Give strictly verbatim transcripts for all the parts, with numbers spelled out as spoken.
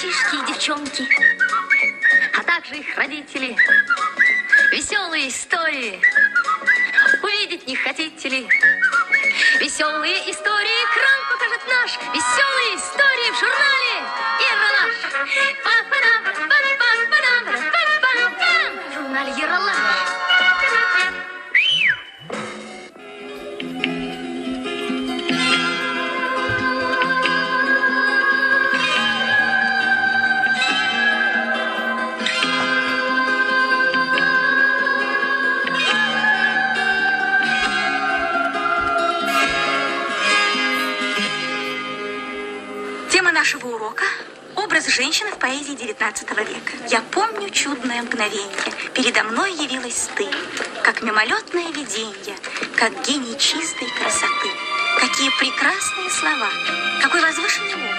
мальчишки и девчонки, а также их родители. Веселые истории. Увидеть не хотите ли? Веселые истории экран покажет наш. Веселые истории в журнале Ералаш. В журнале Ералаш. Нашего урока – образ женщины в поэзии девятнадцатого века. Я помню чудное мгновенье. Передо мной явилась ты, как мимолетное виденье, как гений чистой красоты. Какие прекрасные слова, какой возвышенный образ.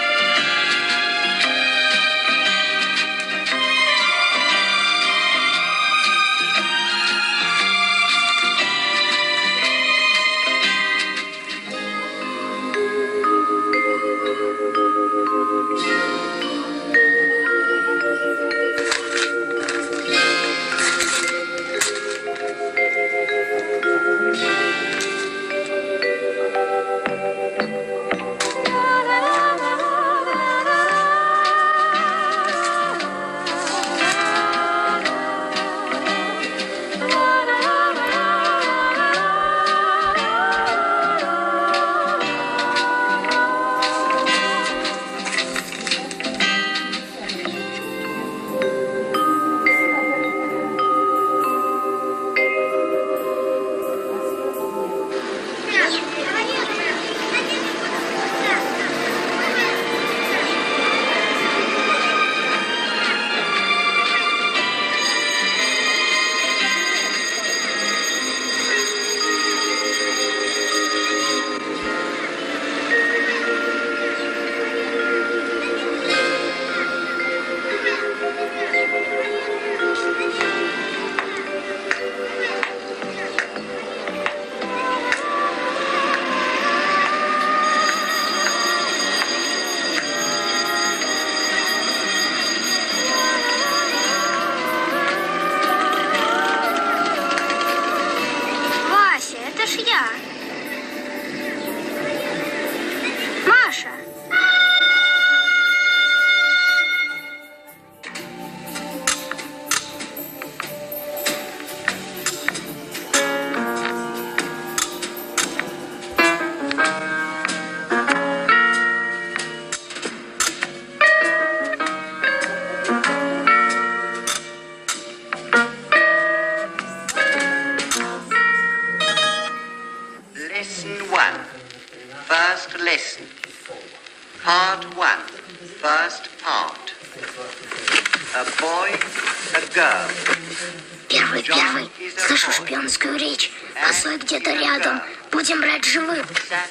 Первый, первый, слышу шпионскую речь. Косой где-то рядом. Будем брать живым.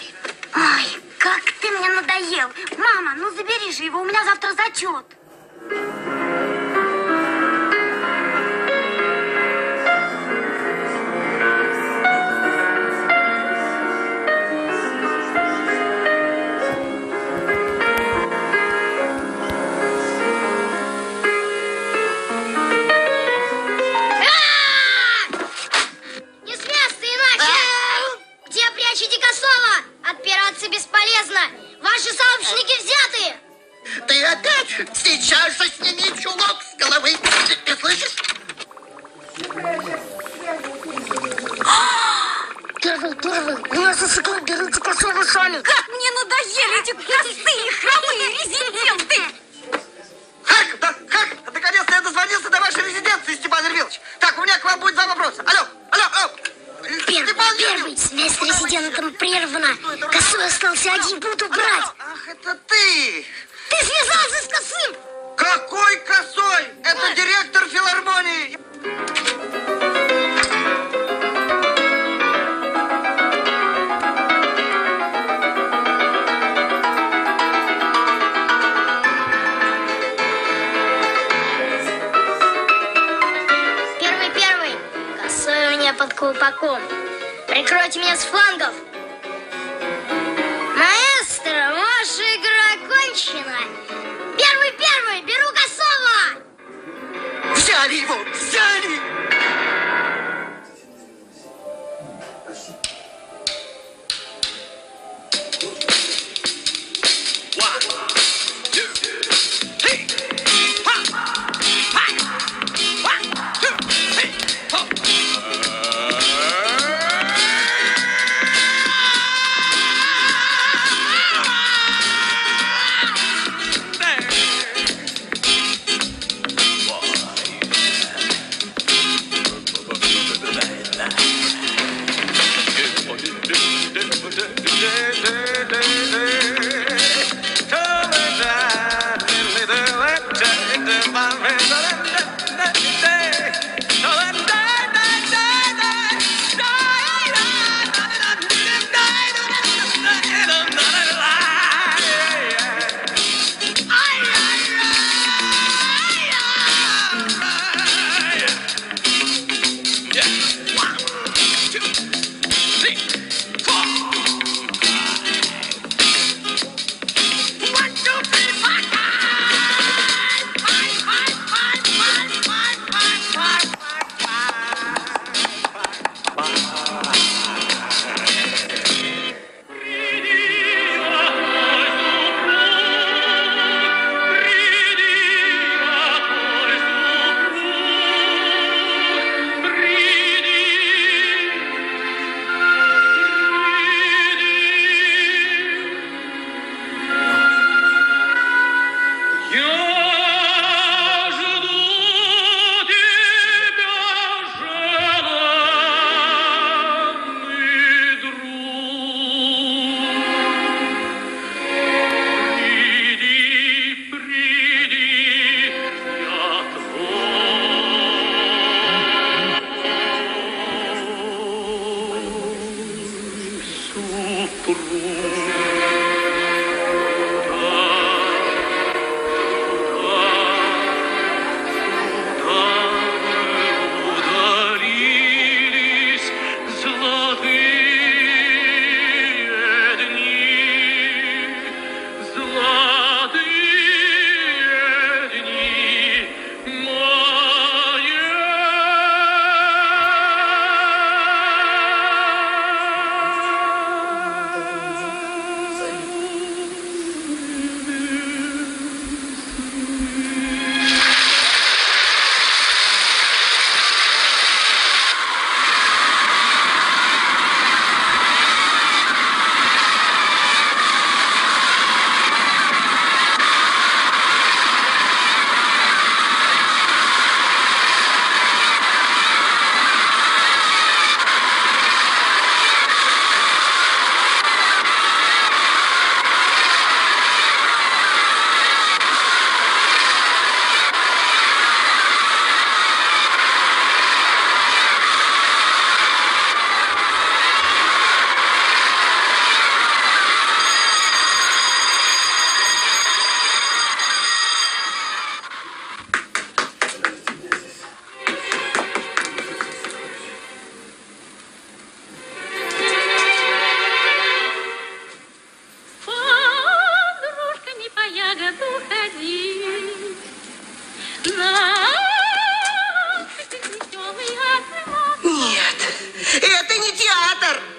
Ой, как ты мне надоел. Мама, ну забери же его, у меня завтра зачет. Ваши сообщники взяты! Ты опять? Сейчас же сними чулок с головы! Ты, ты слышишь? Первый, первый, меня засекли, берите косого сами! Как мне надоели эти простые, хромые резиденты! Хак, да, Хак, наконец-то я дозвонился до вашей резиденции, Степан Ермилович! Так, у меня к вам будет два вопроса. Алло, алло, алло! Первый, первый, связь с резидентом прервана. Косой остался один, буду брать. Ах, это ты! Ты связался с Косым! Какой Косой? Это директор филармонии! Первый, первый, Косой у меня под колпаком. Прикройте меня с флангов. Маэстро, ваша игра окончена. Первый, первый. Взяли его! Взяли! Это не театр!